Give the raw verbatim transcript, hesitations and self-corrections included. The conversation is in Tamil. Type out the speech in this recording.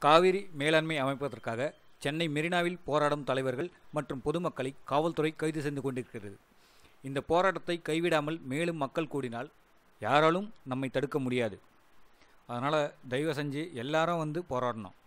காவிரி மேலாண்மை அமைப்பதற்காக சென்னை மெரினாவில் போராடும் தலைவர்கள் மற்றும் பொதுமக்களை காவல்துறை கைது செய்து கொண்டிருக்கிறது. இந்த போராட்டத்தை கைவிடாமல் மேலும் மக்கள் கூடினால் யாராலும் நம்மை தடுக்க முடியாது. அதனால் தயவு செஞ்சு எல்லாரும் வந்து போராடணும்.